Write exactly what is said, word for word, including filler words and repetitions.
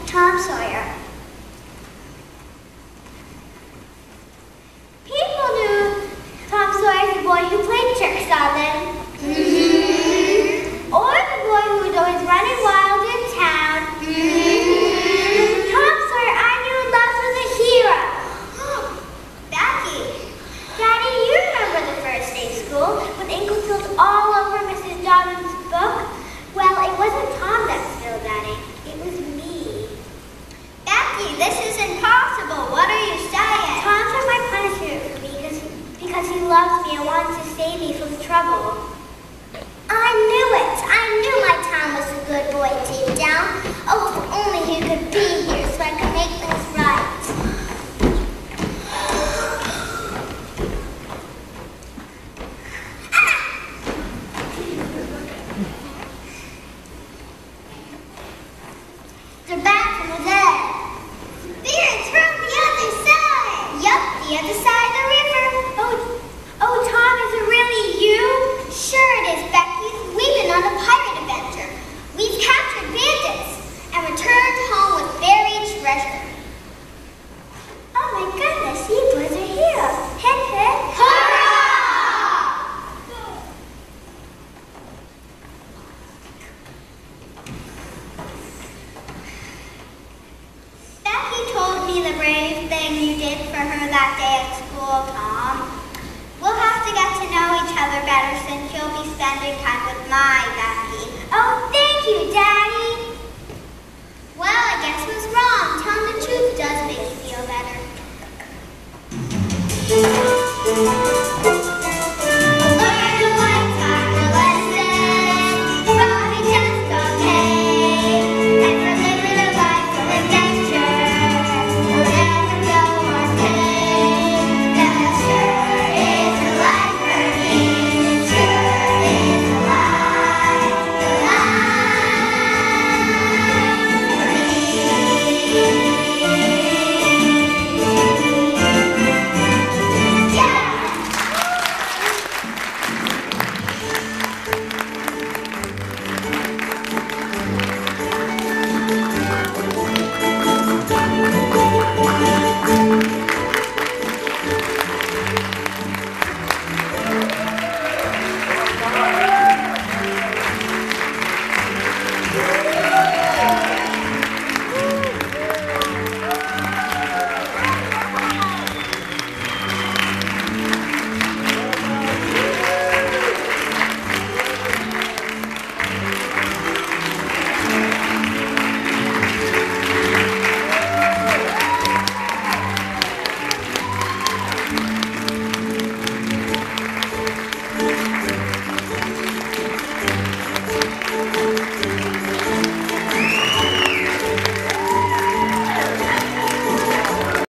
Tom Sawyer. People knew Tom Sawyer as the boy who played tricks on them. Mm-hmm. Or the boy who was always running wild in town. Mm-hmm. Tom Sawyer I knew and loved was a hero. Becky. Daddy, you remember the first day of school with ink spilled all over Missus Dobbins' book? Well, it wasn't Tom that spilled that ink. It was me. Becky, this is impossible. What are you saying? Tom took my punishment for me because, because he loves me and wanted to save me from trouble. I knew it. I knew my Tom was a good boy deep down. Oh, if only he could be here so I could make things right. They're back from the dead. Spirits from the other side. Yup, the other side of the river. Oh, oh, Tom, is it really you? Sure it is, Becky. We've been on a pirate adventure. We've captured bandits and returned home with buried treasure. Oh my goodness, you boys are heroes. Hip hip. Hurrah! Becky told me the brave thing you did for her that day at school, Tom. We'll have to get to know each other better since you'll be spending time with my Becky.